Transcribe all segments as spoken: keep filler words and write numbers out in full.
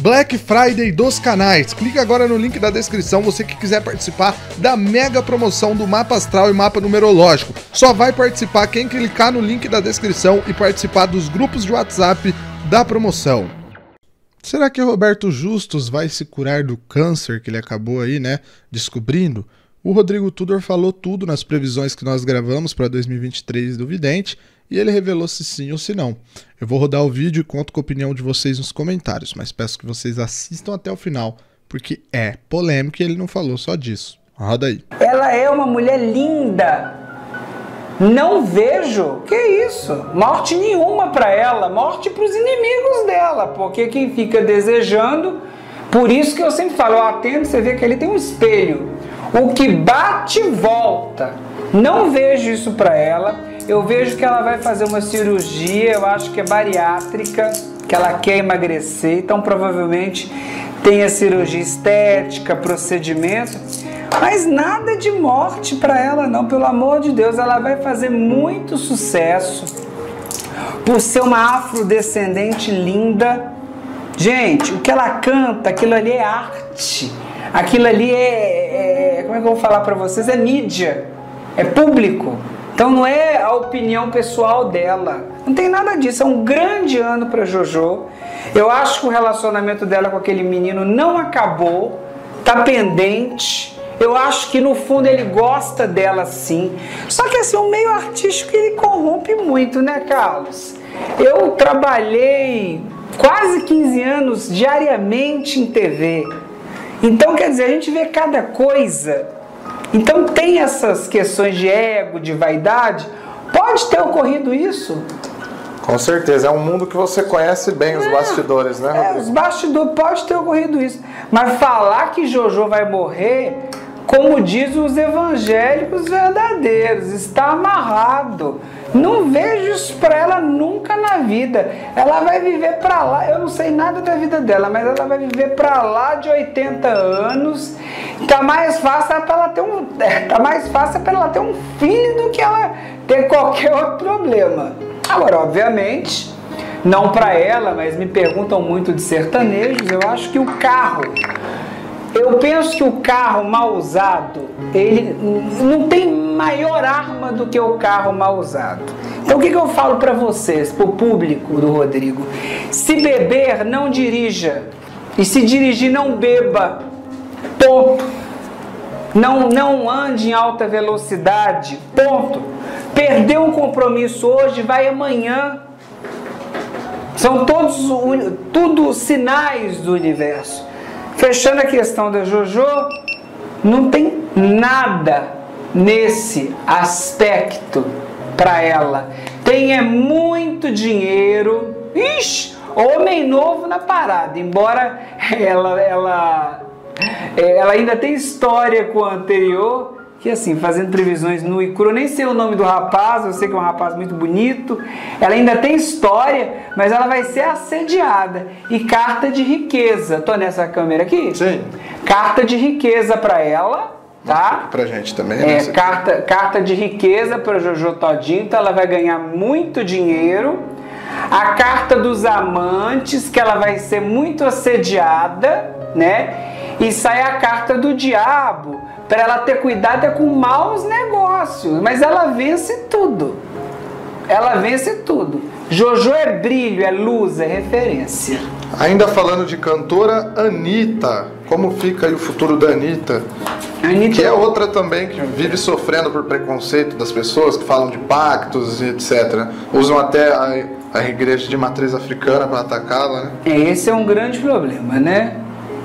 Black Friday dos canais. Clica agora no link da descrição, você que quiser participar da mega promoção do mapa astral e mapa numerológico. Só vai participar quem clicar no link da descrição e participar dos grupos de WhatsApp da promoção. Será que Roberto Justus vai se curar do câncer que ele acabou aí, né, descobrindo? O Rodrigo Tudor falou tudo nas previsões que nós gravamos para dois mil e vinte e três do Vidente e ele revelou se sim ou se não. Eu vou rodar o vídeo e conto com a opinião de vocês nos comentários, mas peço que vocês assistam até o final, porque é polêmico e ele não falou só disso. Roda aí. Ela é uma mulher linda. Não vejo, que isso, morte nenhuma para ela, morte para os inimigos dela, porque quem fica desejando, por isso que eu sempre falo, eu atendo, você vê que ali tem um espelho, o que bate volta. Não vejo isso para ela. Eu vejo que ela vai fazer uma cirurgia, eu acho que é bariátrica, que ela quer emagrecer, então provavelmente tem a cirurgia estética, procedimento, mas nada de morte para ela não, pelo amor de Deus, ela vai fazer muito sucesso, por ser uma afrodescendente linda. Gente, o que ela canta, aquilo ali é arte, aquilo ali é, é como é que eu vou falar para vocês, é mídia, é público. Então não é a opinião pessoal dela, não tem nada disso, é um grande ano para Jojo. Eu acho que o relacionamento dela com aquele menino não acabou, tá pendente. Eu acho que no fundo ele gosta dela sim, só que assim, o meio artístico ele corrompe muito, né, Carlos? Eu trabalhei quase quinze anos diariamente em T V, então quer dizer, a gente vê cada coisa. Então tem essas questões de ego, de vaidade. Pode ter ocorrido isso? Com certeza, é um mundo que você conhece bem, os é, bastidores, né, Rodrigo? É, os bastidores, pode ter ocorrido isso. Mas falar que Jojo vai morrer, como diz os evangélicos verdadeiros, está amarrado. Não vejo isso para ela nunca na vida. Ela vai viver para lá, eu não sei nada da vida dela, mas ela vai viver para lá de oitenta anos. Tá mais fácil para ela ter um, tá mais fácil para ela ter um filho do que ela ter qualquer outro problema. Agora, obviamente, não para ela, mas me perguntam muito de sertanejos, eu acho que o carro, eu penso que o carro mal usado, ele não tem maior arma do que o carro mal usado. Então o que, que eu falo para vocês, para o público do Rodrigo? Se beber, não dirija. E se dirigir, não beba. Ponto. Não, não ande em alta velocidade. Ponto. Perdeu um compromisso hoje, vai amanhã. São todos tudo sinais do universo. Fechando a questão da Jojo, não tem nada nesse aspecto para ela. Tem é muito dinheiro. Ixi, homem novo na parada. Embora ela, ela, ela ainda tem história com o anterior, que assim, fazendo previsões nu e cru, nem sei o nome do rapaz, eu sei que é um rapaz muito bonito, ela ainda tem história, mas ela vai ser assediada. E carta de riqueza, tô nessa câmera aqui? Sim. Carta de riqueza para ela, tá? Pra gente também, é, né? carta, carta de riqueza para Jojo todinho, então ela vai ganhar muito dinheiro. A carta dos amantes, que ela vai ser muito assediada, né? E sai a carta do diabo, para ela ter cuidado é com maus negócios, mas ela vence tudo. Ela vence tudo. Jojo é brilho, é luz, é referência. Ainda falando de cantora, Anitta. Como fica aí o futuro da Anitta? Anitta... Que é outra também que vive sofrendo por preconceito das pessoas que falam de pactos e etcétera. Usam até a, a igreja de matriz africana para atacá-la, né? Esse é um grande problema, né?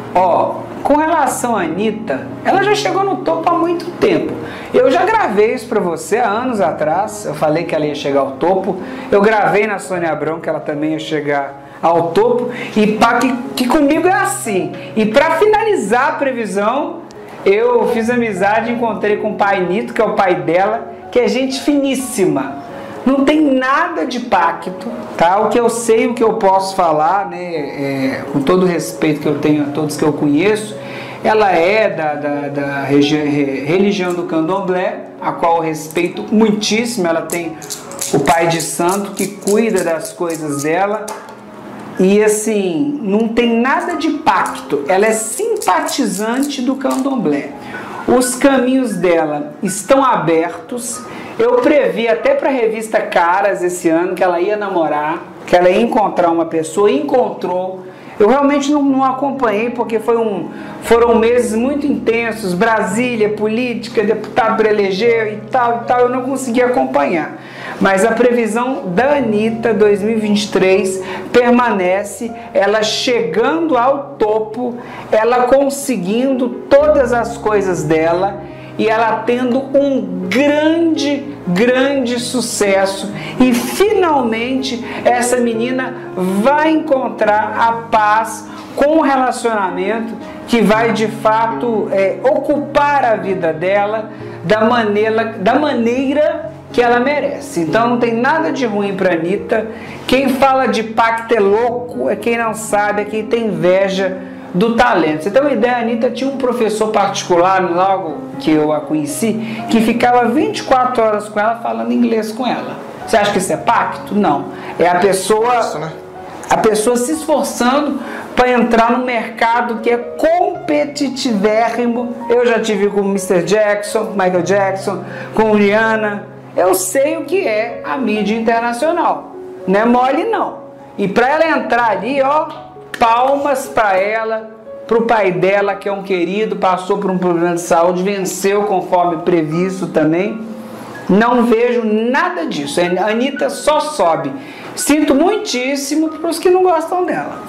Ó, com relação à Anitta, ela já chegou no topo há muito tempo. Eu já gravei isso pra você há anos atrás. Eu falei que ela ia chegar ao topo. Eu gravei na Sônia Abrão que ela também ia chegar ao topo. E pá, que, que comigo é assim. E pra finalizar a previsão, eu fiz amizade e encontrei com o pai Nito, que é o pai dela, que é gente finíssima. Não tem nada de pacto, tá? O que eu sei, o que eu posso falar, né, é, com todo o respeito que eu tenho a todos que eu conheço, ela é da, da, da religião do Candomblé, a qual eu respeito muitíssimo. Ela tem o pai de santo que cuida das coisas dela. E assim, não tem nada de pacto. Ela é simpatizante do candomblé. Os caminhos dela estão abertos. Eu previ até para a revista Caras esse ano que ela ia namorar, que ela ia encontrar uma pessoa, encontrou. Eu realmente não, não acompanhei porque foi um, foram meses muito intensos, Brasília, política, deputado para eleger e tal e tal, eu não consegui acompanhar. Mas a previsão da Anitta dois mil e vinte e três permanece, ela chegando ao topo, ela conseguindo todas as coisas dela e ela tendo um grande, grande sucesso. E finalmente essa menina vai encontrar a paz com um relacionamento que vai de fato é, ocupar a vida dela da maneira, da maneira que ela merece. Então não tem nada de ruim para Anitta. Quem fala de pacto é louco, é quem não sabe, é quem tem inveja do talento. Você tem uma ideia, a Anitta tinha um professor particular, logo que eu a conheci, que ficava vinte e quatro horas com ela, falando inglês com ela. Você acha que isso é pacto? Não. É a pessoa, isso, né? A pessoa se esforçando para entrar no mercado que é competitivérrimo. Eu já tive com o mister Jackson, Michael Jackson, com Rihanna. Eu sei o que é a mídia internacional. Não é mole, não. E para ela entrar ali, ó, palmas para ela, para o pai dela, que é um querido, passou por um problema de saúde, venceu conforme previsto também. Não vejo nada disso. A Anitta só sobe. Sinto muitíssimo para os que não gostam dela.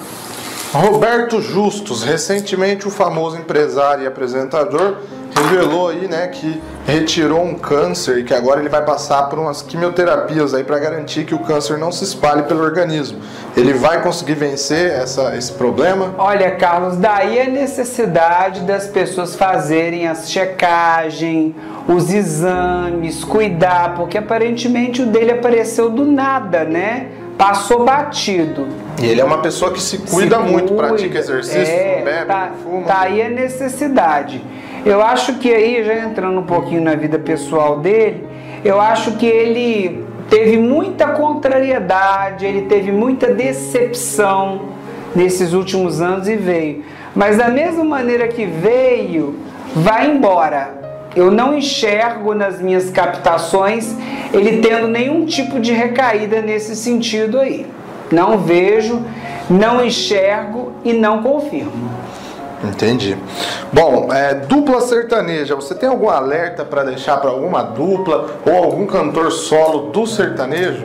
Roberto Justus, recentemente o famoso empresário e apresentador, revelou aí, né, que retirou um câncer e que agora ele vai passar por umas quimioterapias aí para garantir que o câncer não se espalhe pelo organismo. Ele vai conseguir vencer essa, esse problema? Olha, Carlos, daí a necessidade das pessoas fazerem as checagens, os exames, cuidar, porque aparentemente o dele apareceu do nada, né? Passou batido. E ele é uma pessoa que se cuida se muito, cuida, pratica exercício, é, não bebe, tá, não fuma. Tá aí a necessidade. Eu acho que aí, já entrando um pouquinho na vida pessoal dele, eu acho que ele teve muita contrariedade, ele teve muita decepção nesses últimos anos e veio. Mas da mesma maneira que veio, vai embora. Eu não enxergo nas minhas captações ele tendo nenhum tipo de recaída nesse sentido aí. Não vejo, não enxergo e não confirmo. Entendi. Bom, é, dupla sertaneja, você tem algum alerta para deixar para alguma dupla ou algum cantor solo do sertanejo?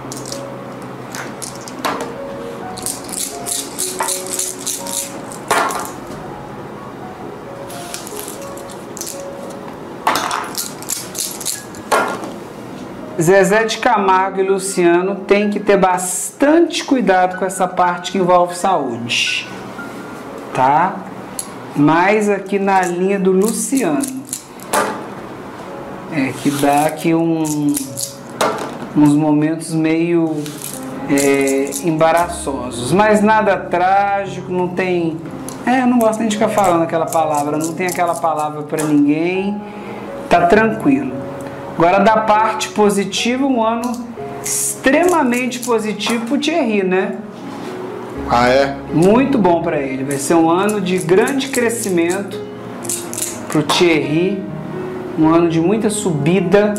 Zezé de Camargo e Luciano tem que ter bastante cuidado com essa parte que envolve saúde, tá? Mais aqui na linha do Luciano, é que dá aqui um, uns momentos meio é, embaraçosos, mas nada trágico, não tem, é, eu não gosto nem de ficar falando aquela palavra, não tem aquela palavra para ninguém, tá tranquilo. Agora, da parte positiva, um ano extremamente positivo pro Thierry, né? Ah, é? Muito bom para ele. Vai ser um ano de grande crescimento pro Thierry, um ano de muita subida,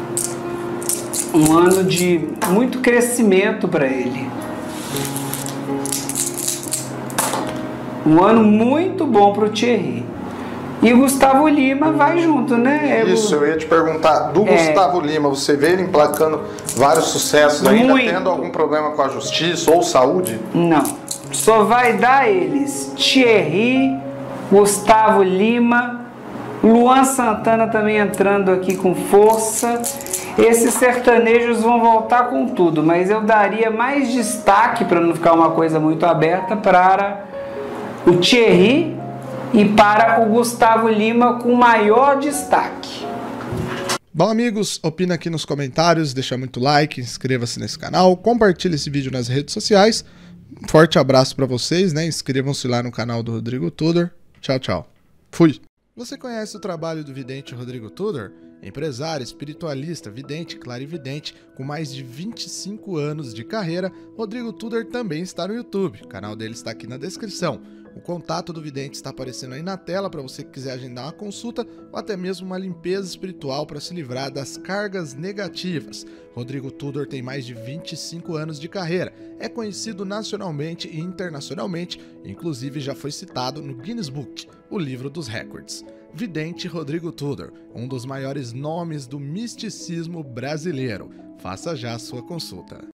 um ano de muito crescimento para ele. Um ano muito bom pro Thierry. E o Gustavo Lima vai junto, né? Isso, eu ia te perguntar, do é... Gustavo Lima, você vê ele emplacando vários sucessos, ainda muito. Tendo algum problema com a justiça ou saúde? Não, só vai dar eles, Thierry, Gustavo Lima, Luan Santana também entrando aqui com força. Esses sertanejos vão voltar com tudo, mas eu daria mais destaque, para não ficar uma coisa muito aberta, para o Thierry e para o Gustavo Lima com maior destaque. Bom, amigos, opina aqui nos comentários, deixa muito like, inscreva-se nesse canal, compartilhe esse vídeo nas redes sociais. Um forte abraço para vocês, né? Inscrevam-se lá no canal do Rodrigo Tudor. Tchau, tchau. Fui! Você conhece o trabalho do vidente Rodrigo Tudor? Empresário, espiritualista, vidente, clarividente, com mais de vinte e cinco anos de carreira, Rodrigo Tudor também está no YouTube. O canal dele está aqui na descrição. O contato do vidente está aparecendo aí na tela para você que quiser agendar uma consulta ou até mesmo uma limpeza espiritual para se livrar das cargas negativas. Rodrigo Tudor tem mais de vinte e cinco anos de carreira, é conhecido nacionalmente e internacionalmente, inclusive já foi citado no Guinness Book, o livro dos recordes. Vidente Rodrigo Tudor, um dos maiores nomes do misticismo brasileiro. Faça já a sua consulta.